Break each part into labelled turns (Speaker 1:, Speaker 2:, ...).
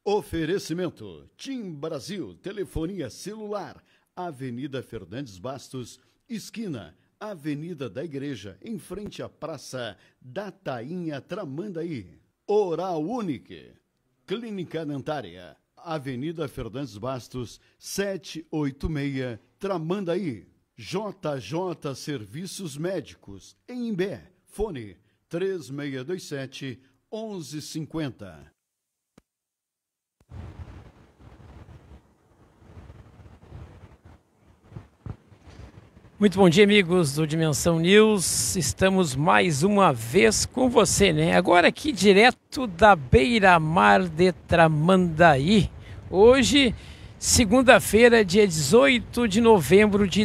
Speaker 1: Oferecimento TIM Brasil, telefonia celular, Avenida Fernandes Bastos, esquina Avenida da Igreja, em frente à Praça da Tainha, Tramandaí. Oral Unique, Clínica Dentária, Avenida Fernandes Bastos, 786, Tramandaí. JJ Serviços Médicos, em Imbé, fone 3627-1150.
Speaker 2: Muito bom dia, amigos do Dimensão News. Estamos mais uma vez com você, né? Agora aqui direto da Beira-Mar de Tramandaí. Hoje, segunda-feira, dia 18 de novembro de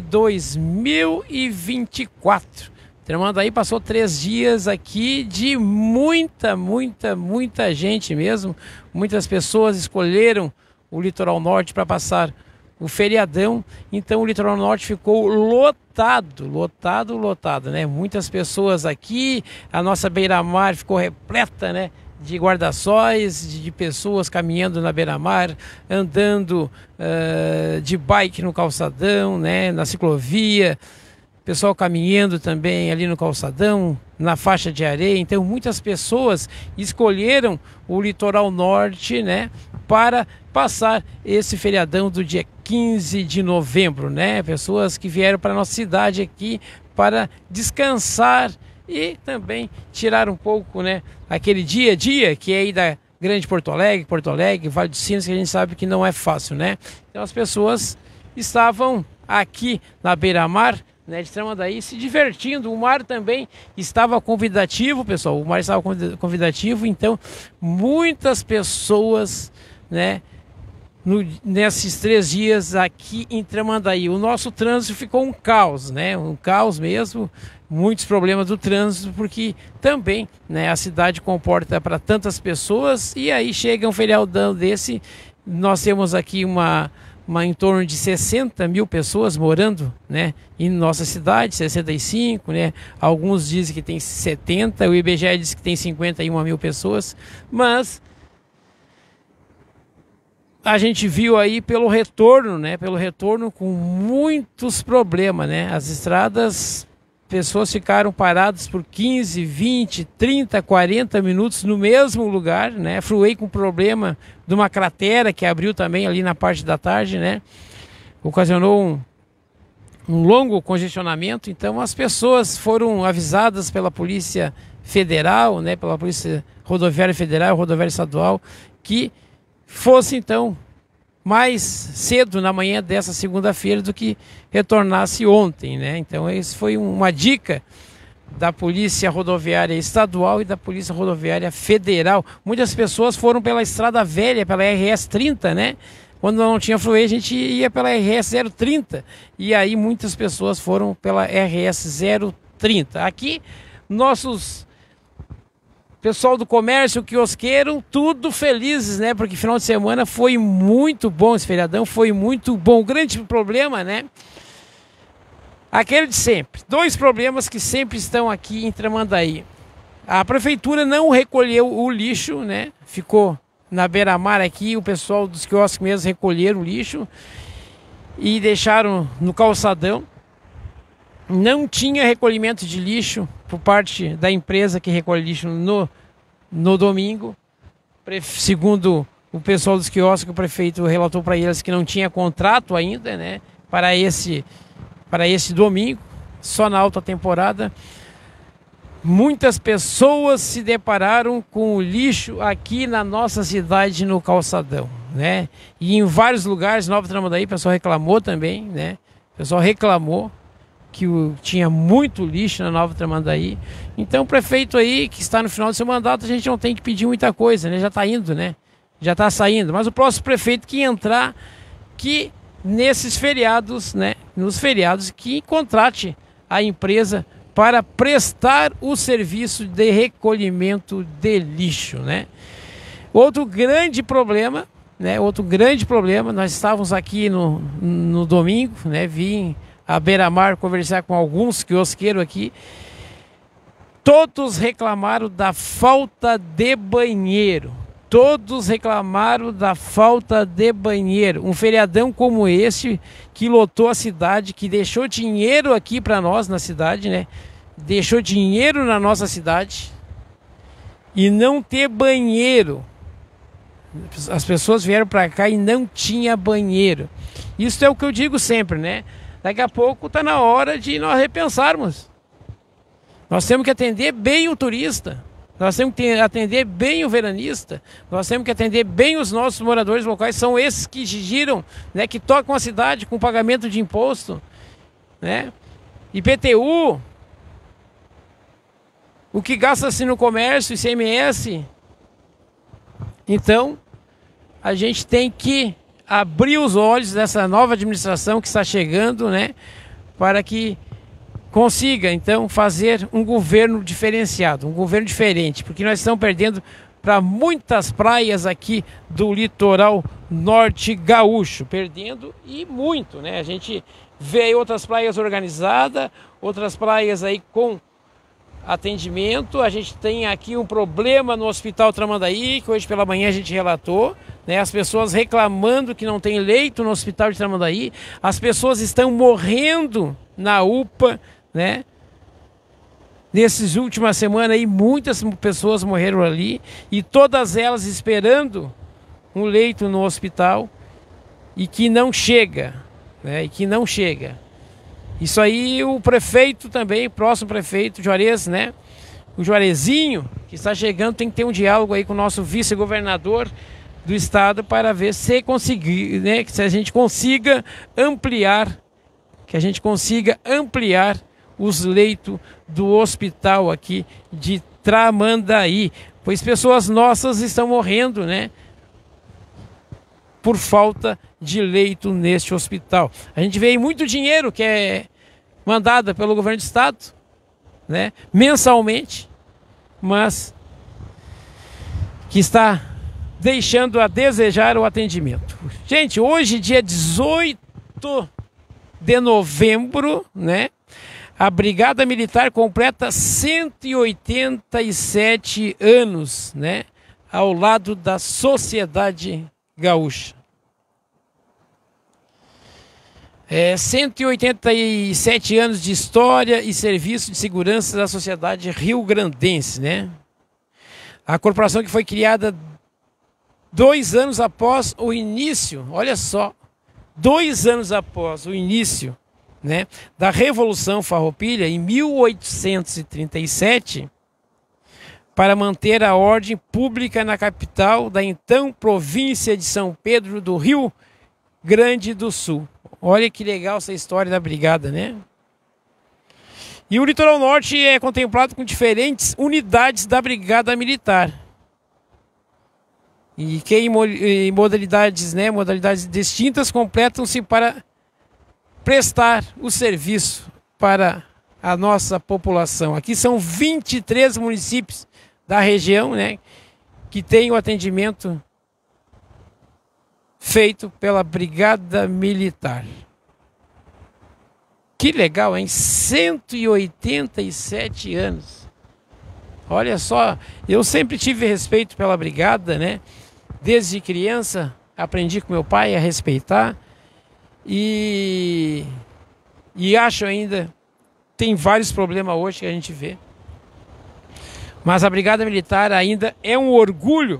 Speaker 2: 2024. Tramandaí passou 3 dias aqui de muita gente mesmo. Muitas pessoas escolheram o litoral norte para passar o feriadão, então o litoral norte ficou lotado, né? Muitas pessoas aqui, a nossa beira-mar ficou repleta, né? De guarda-sóis, de pessoas caminhando na beira-mar, andando de bike no calçadão, né? Na ciclovia, pessoal caminhando também ali no calçadão, na faixa de areia. Então muitas pessoas escolheram o litoral norte, né? Para passar esse feriadão do dia 15 de novembro, né? Pessoas que vieram para a nossa cidade aqui para descansar e também tirar um pouco, né? Aquele dia a dia que é aí da Grande Porto Alegre, Vale dos Sinos, que a gente sabe que não é fácil, né? Então as pessoas estavam aqui na beira-mar, né, de Tramandaí, se divertindo. O mar também estava convidativo, pessoal. O mar estava convidativo, então muitas pessoas, né, nesses 3 dias aqui em Tramandaí. O nosso trânsito ficou um caos, né? Um caos mesmo. Muitos problemas do trânsito, porque também, né, a cidade comporta para tantas pessoas e aí chega um feriadão desse. Nós temos aqui em torno de 60 mil pessoas morando, né, em nossa cidade, 65, né? Alguns dizem que tem 70, o IBGE diz que tem 51 mil pessoas, mas a gente viu aí pelo retorno, né? Pelo retorno com muitos problemas, né? As estradas, pessoas ficaram paradas por 15, 20, 30, 40 minutos no mesmo lugar, né? Freeway com problema de uma cratera que abriu também ali na parte da tarde, né? Ocasionou um longo congestionamento. Então as pessoas foram avisadas pela Polícia Federal, né? Pela Polícia Rodoviária Federal, Rodoviária Estadual, que fosse então mais cedo na manhã dessa segunda-feira do que retornasse ontem, né? Então isso foi uma dica da Polícia Rodoviária Estadual e da Polícia Rodoviária Federal. Muitas pessoas foram pela Estrada Velha, pela RS 30, né? Quando não tinha freeway, a gente ia pela RS 030 e aí muitas pessoas foram pela RS 030. Aqui nossos pessoal do comércio, quiosqueiro, tudo felizes, né? Porque final de semana foi muito bom, esse feriadão foi muito bom. O grande problema, né? Aquele de sempre. 2 problemas que sempre estão aqui em Tramandaí. A prefeitura não recolheu o lixo, né? Ficou na beira-mar aqui, o pessoal dos quiosques mesmo recolheram o lixo e deixaram no calçadão. Não tinha recolhimento de lixo por parte da empresa que recolhe lixo no domingo. Segundo o pessoal dos quiosques, o prefeito relatou para eles que não tinha contrato ainda, né, para esse domingo, só na alta temporada. Muitas pessoas se depararam com o lixo aqui na nossa cidade, no calçadão, né? E em vários lugares, Nova Tramandaí, o pessoal reclamou também, né? O pessoal reclamou que tinha muito lixo na Nova Tramandaí. Então o prefeito aí, que está no final do seu mandato, a gente não tem que pedir muita coisa, né? Já está indo, né? Já está saindo. Mas o próximo prefeito que entrar, que nesses feriados, né? Nos feriados, que contrate a empresa para prestar o serviço de recolhimento de lixo, né? Outro grande problema, né? Nós estávamos aqui no domingo, né? Vim à beira-mar conversar com alguns quiosqueiros aqui. Todos reclamaram da falta de banheiro. todos reclamaram da falta de banheiro. Um feriadão como esse, que lotou a cidade, que deixou dinheiro aqui para nós na cidade, né? Deixou dinheiro na nossa cidade e não ter banheiro. As pessoas vieram para cá e não tinha banheiro. Isso é o que eu digo sempre, né? Daqui a pouco está na hora de nós repensarmos. Nós temos que atender bem o turista. Nós temos que atender bem o veranista. Nós temos que atender bem os nossos moradores locais. São esses que giram, né, que tocam a cidade com pagamento de imposto, né? IPTU, o que gasta-se no comércio, ICMS. Então, a gente tem que abrir os olhos dessa nova administração que está chegando, né, para que consiga, então, fazer um governo diferenciado, um governo diferente, porque nós estamos perdendo para muitas praias aqui do litoral norte gaúcho, perdendo e muito, né? A gente vê aí outras praias organizadas, outras praias aí com atendimento. A gente tem aqui um problema no Hospital Tramandaí, que hoje pela manhã a gente relatou, né? As pessoas reclamando que não tem leito no Hospital de Tramandaí, as pessoas estão morrendo na UPA, né? Nessas últimas semanas aí, muitas pessoas morreram ali e todas elas esperando um leito no hospital e que não chega, né? E que não chega. Isso aí o prefeito também, próximo prefeito Juarez, né? O Juarezinho, que está chegando, tem que ter um diálogo aí com o nosso vice-governador do estado para ver se conseguir, né? Que se a gente consiga ampliar, os leitos do hospital aqui de Tramandaí, pois pessoas nossas estão morrendo, né, por falta de leito neste hospital. A gente vê aí muito dinheiro que é mandado pelo governo do estado, né, mensalmente, mas que está deixando a desejar o atendimento. Gente, hoje, dia 18 de novembro, né? A Brigada Militar completa 187 anos, né? Ao lado da sociedade gaúcha. 187 anos de história e serviço de segurança da sociedade rio-grandense, né? A corporação que foi criada 2 anos após o início, olha só, 2 anos após o início, né, da Revolução Farroupilha, em 1837, para manter a ordem pública na capital da então província de São Pedro do Rio Grande do Sul. Olha que legal essa história da brigada, né? E o litoral norte é contemplado com diferentes unidades da Brigada Militar. E que em modalidades, né, modalidades distintas completam-se para prestar o serviço para a nossa população. Aqui são 23 municípios da região, né, que tem o atendimento feito pela Brigada Militar. Que legal, hein? 187 anos. Olha só, eu sempre tive respeito pela Brigada, né? Desde criança aprendi com meu pai a respeitar e acho ainda, tem vários problemas hoje que a gente vê, mas a Brigada Militar ainda é um orgulho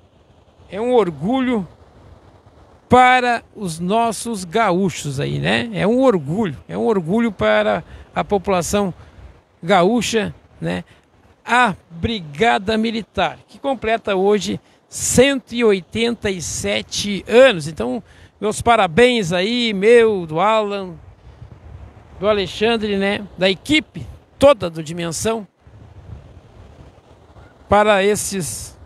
Speaker 2: para os nossos gaúchos aí, né? É um orgulho para a população gaúcha, né? A Brigada Militar, que completa hoje 187 anos. Então, meus parabéns aí, meu, do Alan, do Alexandre, né? Da equipe toda do Dimensão, para essas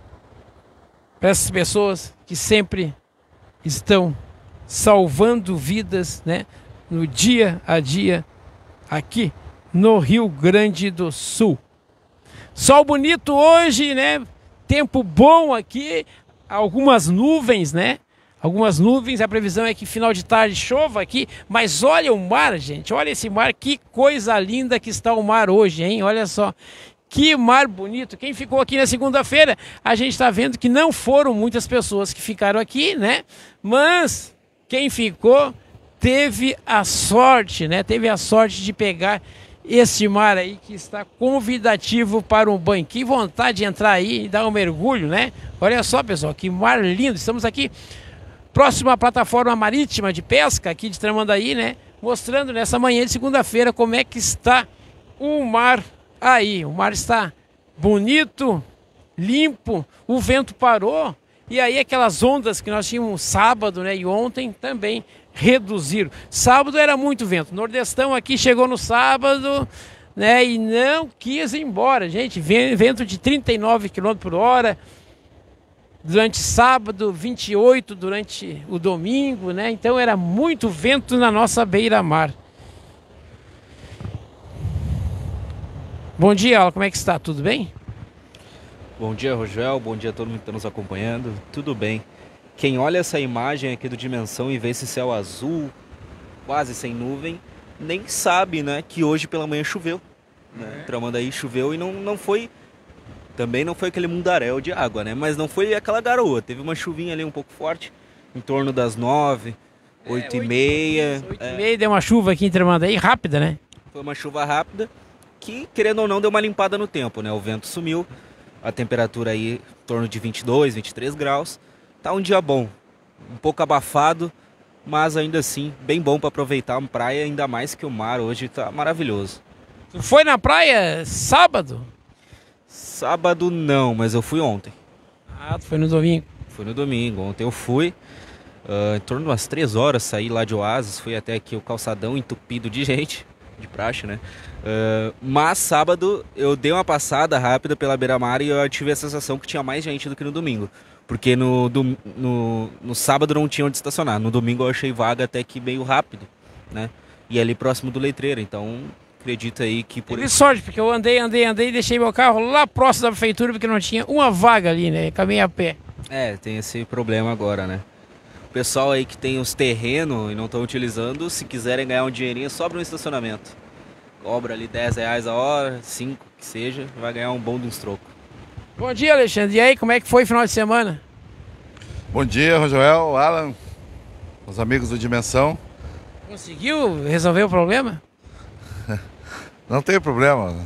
Speaker 2: pessoas que sempre estão salvando vidas, né, no dia a dia aqui no Rio Grande do Sul. Sol bonito hoje, né? Tempo bom aqui, algumas nuvens, né? Algumas nuvens, a previsão é que final de tarde chova aqui, mas olha o mar, gente, olha esse mar, que coisa linda que está o mar hoje, hein? Olha só, Que mar bonito. Quem ficou aqui na segunda-feira, a gente está vendo que não foram muitas pessoas que ficaram aqui, né? Mas quem ficou teve a sorte, né? Teve a sorte de pegar esse mar aí que está convidativo para um banho. Que vontade de entrar aí e dar um mergulho, né? Olha só, pessoal, que mar lindo. Estamos aqui próximo à plataforma marítima de pesca aqui de Tramandaí, né? Mostrando nessa manhã de segunda-feira como é que está o mar aí. O mar está bonito, limpo, o vento parou. E aí aquelas ondas que nós tínhamos sábado, né, e ontem também reduziram. Sábado era muito vento. O Nordestão aqui chegou no sábado, né, e não quis ir embora, gente. Vento de 39 km por hora. Durante sábado, 28 durante o domingo, né? Então era muito vento na nossa beira-mar. Bom dia, Alan, como é que está? Tudo bem?
Speaker 3: Bom dia, Rogel. Bom dia a todo mundo que está nos acompanhando. Tudo bem. Quem olha essa imagem aqui do Dimensão e vê esse céu azul, quase sem nuvem, nem sabe, né, que hoje pela manhã choveu. Né? Tramandaí choveu e não foi... Também não foi aquele mundaréu de água, né? Mas não foi aquela garoa. Teve uma chuvinha ali um pouco forte, em torno das 9, 8h30.
Speaker 2: 8h30 deu uma chuva aqui em Tramandaí, rápida, né?
Speaker 3: Foi uma chuva rápida que, querendo ou não, deu uma limpada no tempo, né? O vento sumiu, a temperatura aí em torno de 22, 23 graus. Tá um dia bom, um pouco abafado, mas ainda assim bem bom para aproveitar a praia, ainda mais que o mar hoje tá maravilhoso.
Speaker 2: Tu foi na praia sábado?
Speaker 3: Sábado não, mas eu fui ontem.
Speaker 2: Ah, tu foi no domingo?
Speaker 3: Fui no domingo, ontem eu fui, em torno de umas 3 horas, saí lá de Oasis, fui até aqui o calçadão entupido de gente, de praxe, né? Mas sábado eu dei uma passada rápida pela beira-mar e eu tive a sensação que tinha mais gente do que no domingo. Porque no sábado não tinha onde estacionar, no domingo eu achei vaga até que meio rápido, né? E ali próximo do Letreiro, então... Acredito aí que por
Speaker 2: Tive sorte, porque eu andei e deixei meu carro lá próximo da prefeitura, porque não tinha uma vaga ali, né? Caminhei a pé.
Speaker 3: Tem esse problema agora, né? O pessoal aí que tem os terrenos e não estão utilizando, se quiserem ganhar um dinheirinho, sobra um estacionamento. Cobra ali R$10 a hora, 5 que seja, vai ganhar um bom de uns trocos.
Speaker 2: Bom dia, Alexandre. E aí, como é que foi o final de semana?
Speaker 4: Bom dia, Rogel, Alan, os amigos do Dimensão.
Speaker 2: Conseguiu resolver o problema?
Speaker 4: Não tem problema.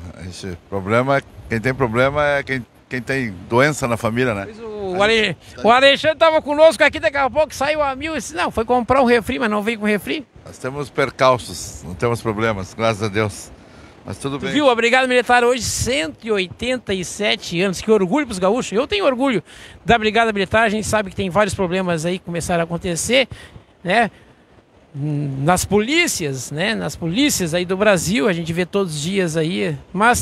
Speaker 4: Quem tem problema é quem tem doença na família, né?
Speaker 2: O Alexandre estava conosco aqui, daqui a pouco saiu a 1000 e disse, não, foi comprar um refri, mas não veio com refri.
Speaker 4: Nós temos percalços, não temos problemas, graças a Deus. Mas tudo bem.
Speaker 2: Viu, a Brigada Militar hoje, 187 anos, que orgulho para os gaúchos. Eu tenho orgulho da Brigada Militar, a gente sabe que tem vários problemas aí que começaram a acontecer, né? Nas polícias, né? Nas polícias aí do Brasil, a gente vê todos os dias aí, mas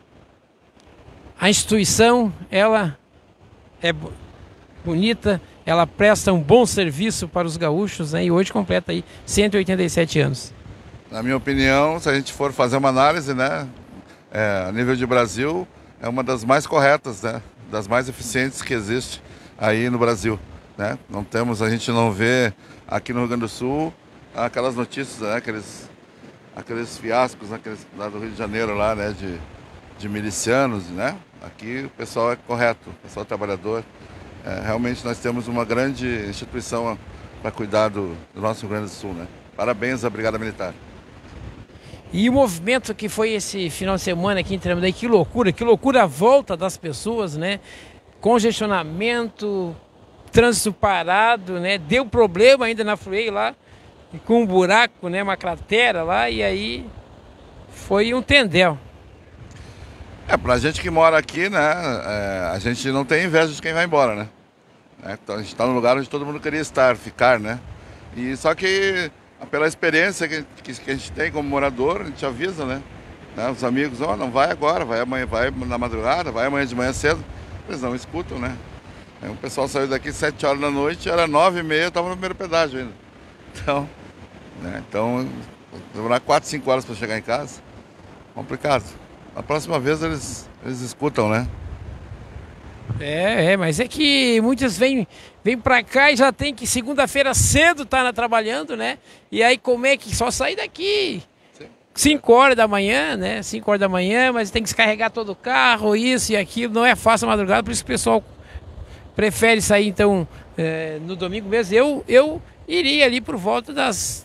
Speaker 2: a instituição, ela é bonita, ela presta um bom serviço para os gaúchos, né? E hoje completa aí 187 anos.
Speaker 4: Na minha opinião, se a gente for fazer uma análise, né, a nível de Brasil, é uma das mais corretas, né? Das mais eficientes que existe aí no Brasil, né? A gente não vê aqui no Rio Grande do Sul aquelas notícias, né, aqueles fiascos, né, lá do Rio de Janeiro, lá, né, de milicianos, né? Aqui o pessoal é correto, o pessoal é trabalhador. Realmente nós temos uma grande instituição para cuidar do nosso Rio Grande do Sul, né? Parabéns à Brigada Militar.
Speaker 2: E o movimento que foi esse final de semana aqui em Tramandaí, que loucura a volta das pessoas, né? Congestionamento, trânsito parado, né? Deu problema ainda na Freeway lá, com um buraco, né? Uma cratera lá, e aí foi um tendel.
Speaker 4: Pra gente que mora aqui, né? A gente não tem inveja de quem vai embora, né? Então a gente está no lugar onde todo mundo queria ficar, né? E só que pela experiência que a gente tem como morador, a gente avisa, né? Os amigos, não vai agora, vai amanhã, vai na madrugada, vai amanhã de manhã cedo. Eles não escutam, né? Aí o pessoal saiu daqui 7 horas da noite, era 9h30, eu estava no primeiro pedágio ainda. Então, demorar 4, 5 horas para chegar em casa, complicado. A próxima vez eles escutam, né?
Speaker 2: Mas é que muitos vêm pra cá e já tem que segunda-feira cedo tá trabalhando, né? E aí como é que só sair daqui? Sim. 5 horas da manhã, né? 5 horas da manhã, mas tem que descarregar todo o carro, isso e aquilo, não é fácil a madrugada, por isso que o pessoal prefere sair, então, no domingo mesmo. Eu iria ali por volta das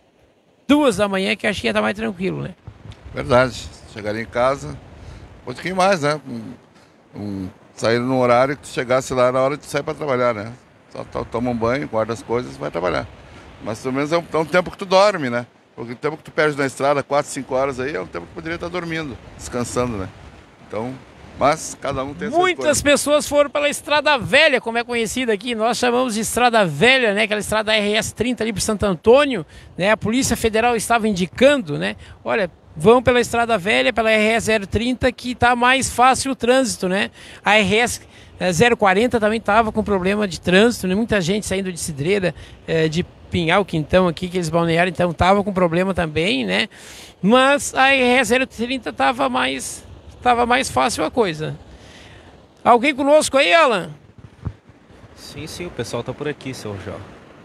Speaker 2: 2 da manhã, que acho que ia estar mais tranquilo, né?
Speaker 4: Verdade. Chegaria em casa, um pouquinho mais, né? Sair no horário que tu chegasse lá na hora de sair para trabalhar, né? Só toma um banho, guarda as coisas e vai trabalhar. Mas pelo menos é um tempo que tu dorme, né? Porque o tempo que tu perde na estrada, 4, 5 horas aí, é um tempo que poderia estar dormindo, descansando, né? Então, mas cada um tem a sua
Speaker 2: Muitas
Speaker 4: escolha.
Speaker 2: pessoas foram pela Estrada Velha, como é conhecida aqui. Nós chamamos de Estrada Velha, né? Aquela estrada RS 30 ali para Santo Antônio, né? A Polícia Federal estava indicando, né? Olha, vão pela Estrada Velha, pela RS 030, que está mais fácil o trânsito, né? A RS 040 também estava com problema de trânsito, né? Muita gente saindo de Cidreira, de Pinhal, Quintão aqui, que eles balnearam, então estava com problema também, né? Mas a RS 030 estava mais fácil a coisa. Alguém conosco aí, Alan?
Speaker 3: Sim, o pessoal tá por aqui, seu Jó.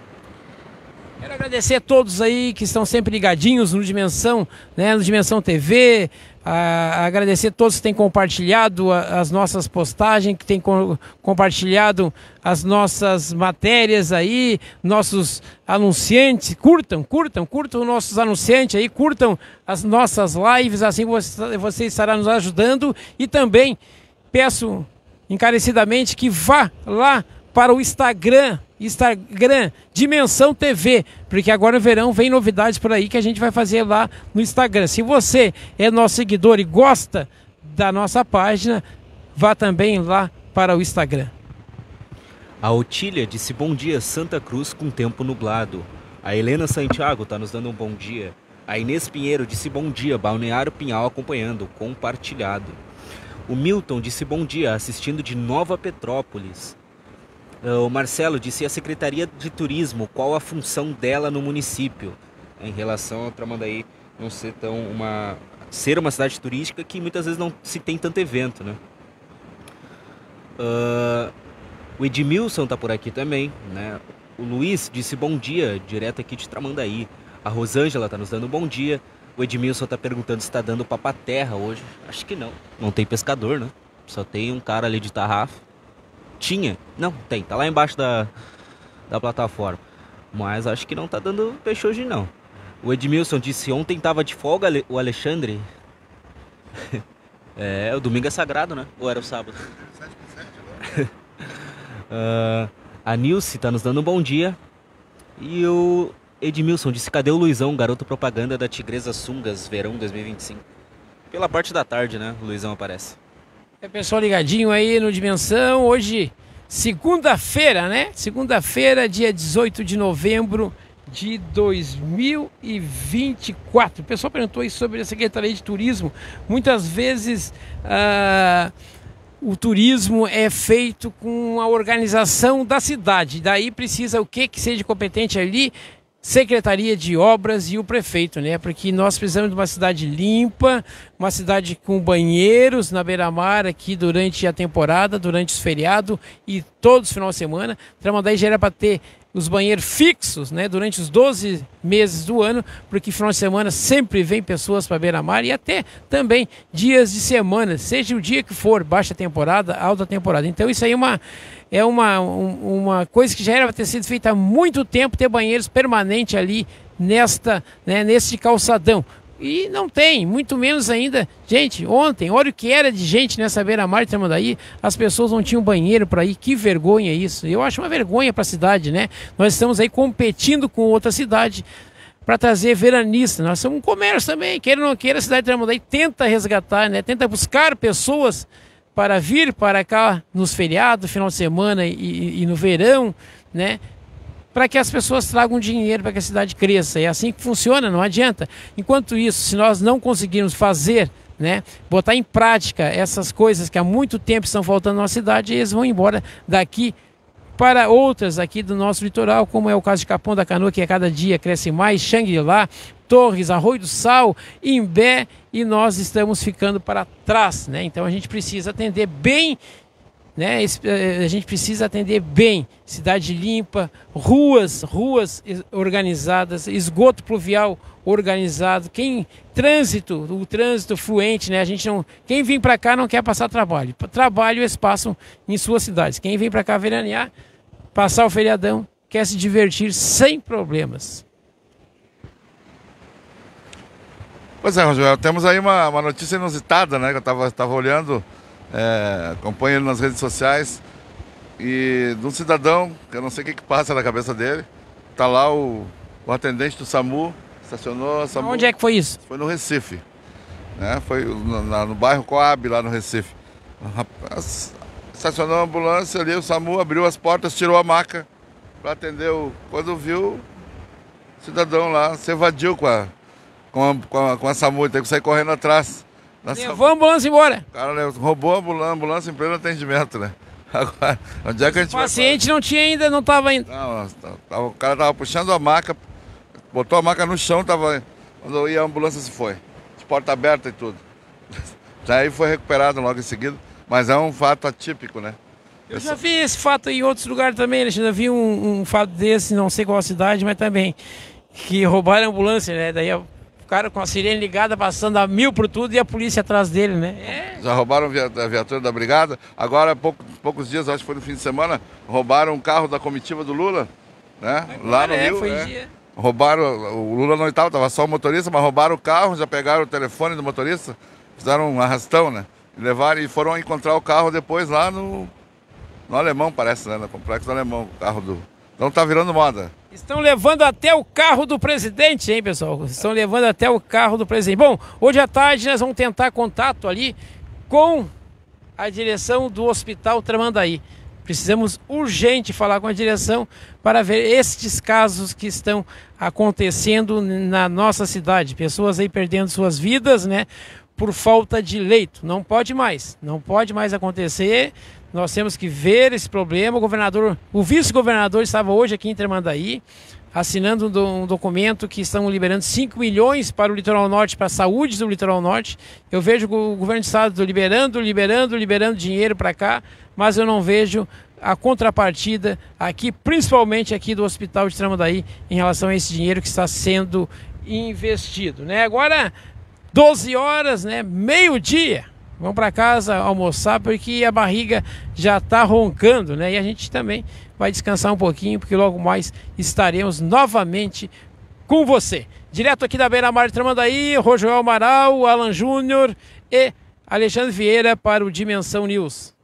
Speaker 2: Quero agradecer a todos aí que estão sempre ligadinhos no Dimensão, né, no Dimensão TV. Agradecer a todos que têm compartilhado as nossas postagens, que têm compartilhado as nossas matérias aí, nossos anunciantes. Curtam os nossos anunciantes aí, curtam as nossas lives, assim você estará nos ajudando. E também peço encarecidamente que vá lá para o Instagram Dimensão TV, porque agora no verão vem novidades por aí que a gente vai fazer lá no Instagram. Se você é nosso seguidor e gosta da nossa página, vá também lá para o Instagram.
Speaker 3: A Otília disse bom dia, Santa Cruz com tempo nublado. A Helena Santiago está nos dando um bom dia. A Inês Pinheiro disse bom dia, Balneário Pinhal acompanhando, compartilhado. O Milton disse bom dia, assistindo de Nova Petrópolis. O Marcelo disse a Secretaria de Turismo, qual a função dela no município? Em relação a Tramandaí não ser ser uma cidade turística que muitas vezes não se tem tanto evento, né? O Edmilson tá por aqui também, né? O Luiz disse bom dia, direto aqui de Tramandaí. A Rosângela tá nos dando bom dia. O Edmilson tá perguntando se tá dando papaterra hoje. Acho que não. Não tem pescador, né? Só tem um cara ali de tarrafa. Tinha? Não, tem. Tá lá embaixo da plataforma. Mas acho que não tá dando peixe hoje, não. O Edmilson disse ontem tava de folga o Alexandre. O domingo é sagrado, né? Ou era o sábado? 7/7 agora. A Nilce tá nos dando um bom dia. E o Edmilson disse, cadê o Luizão, garoto propaganda da Tigresa Sungas, verão 2025? Pela parte da tarde, né? O Luizão aparece.
Speaker 2: Pessoal ligadinho aí no Dimensão, hoje segunda-feira, né? Segunda-feira, dia 18 de novembro de 2024. O pessoal perguntou aí sobre a Secretaria de Turismo. Muitas vezes o turismo é feito com a organização da cidade, daí precisa o que seja competente ali? Secretaria de Obras e o prefeito, né? Porque nós precisamos de uma cidade limpa, uma cidade com banheiros na beira-mar aqui durante a temporada, durante os feriados e todos os finais de semana. Tramandaí já era para ter os banheiros fixos, né? Durante os 12 meses do ano, porque final de semana sempre vem pessoas para beira-mar e até também dias de semana, seja o dia que for, baixa temporada, alta temporada. Então isso aí é uma coisa que já era para ter sido feita há muito tempo, ter banheiros permanentes ali neste calçadão. E não tem, muito menos ainda. Gente, ontem, olha o que era de gente nessa beira-mar de Tramandaí, as pessoas não tinham banheiro para ir, que vergonha isso. Eu acho uma vergonha para a cidade, né? Nós estamos aí competindo com outra cidade para trazer veranistas. Nós somos um comércio também, queira ou não queira, a cidade de Tramandaí tenta resgatar, né? Tenta buscar pessoas para vir para cá nos feriados, final de semana e no verão, né? Para que as pessoas tragam dinheiro para que a cidade cresça. É assim que funciona, não adianta. Enquanto isso, se nós não conseguirmos fazer, né, botar em prática essas coisas que há muito tempo estão faltando na cidade, eles vão embora daqui para outras aqui do nosso litoral, como é o caso de Capão da Canoa, que a cada dia cresce mais, Xangri-Lá, Torres, Arroio do Sal, Imbé, e nós estamos ficando para trás, né? Então a gente precisa atender bem né? A gente precisa atender bem, cidade limpa, ruas organizadas, esgoto pluvial organizado, o trânsito fluente, né? A gente não, quem vem para cá não quer passar trabalho. Trabalho eles passam em suas cidades. Quem vem para cá veranear, passar o feriadão, quer se divertir sem problemas.
Speaker 4: Pois é, Rogério, temos aí uma notícia inusitada, né? Que eu estava olhando, acompanho ele nas redes sociais, e de um cidadão, que eu não sei o que passa na cabeça dele, tá lá o atendente do SAMU, estacionou a SAMU.
Speaker 2: Onde é que foi isso?
Speaker 4: Foi no Recife, né? Foi no bairro Coab, lá no Recife. Rapaz, estacionou a ambulância ali, o SAMU abriu as portas, tirou a maca para atender quando viu o cidadão lá, se evadiu com a SAMU, tem que sair correndo atrás.
Speaker 2: Levou a ambulância embora.
Speaker 4: O cara roubou a ambulância em pleno atendimento, né? Agora, onde é que a gente
Speaker 2: O paciente não tinha ainda, não estava ainda.
Speaker 4: Não, o cara tava puxando a maca, botou a maca no chão, quando ia a ambulância se foi. De porta aberta e tudo. Daí foi recuperado logo em seguida, mas é um fato atípico, né?
Speaker 2: Eu já vi esse fato em outros lugares também, né? Já vi um fato desse, não sei qual a cidade, mas também, que roubaram a ambulância, né? Daí o cara com a sirene ligada, passando a 1000 por tudo e a polícia atrás dele, né?
Speaker 4: Já roubaram a viatura da brigada. Agora, há poucos dias, acho que foi no fim de semana, roubaram um carro da comitiva do Lula, né? Lá no Rio.
Speaker 2: Dia.
Speaker 4: Roubaram, o Lula não estava só o motorista, mas roubaram o carro, já pegaram o telefone do motorista, fizeram um arrastão, né? E foram encontrar o carro depois lá no Alemão, parece, né? No Complexo do Alemão, o carro do... Então tá virando moda.
Speaker 2: Estão levando até o carro do presidente, hein, pessoal? Estão levando até o carro do presidente. Bom, hoje à tarde nós vamos tentar contato ali com a direção do Hospital Tramandaí. Precisamos urgente falar com a direção para ver estes casos que estão acontecendo na nossa cidade. Pessoas aí perdendo suas vidas, né, por falta de leito. Não pode mais acontecer. Nós temos que ver esse problema. O vice-governador estava hoje aqui em Tramandaí, assinando um documento que estão liberando 5 milhões para o Litoral Norte, para a saúde do Litoral Norte. Eu vejo o governo do estado liberando dinheiro para cá, mas eu não vejo a contrapartida aqui, principalmente aqui do Hospital de Tramandaí, em relação a esse dinheiro que está sendo investido, né? Agora, 12 horas, né? Meio-dia. Vamos para casa almoçar porque a barriga já está roncando, né? E a gente também vai descansar um pouquinho porque logo mais estaremos novamente com você. Direto aqui da Beira-Mar de Tramandaí, Rogério Amaral, Alan Júnior e Alexandre Vieira para o Dimensão News.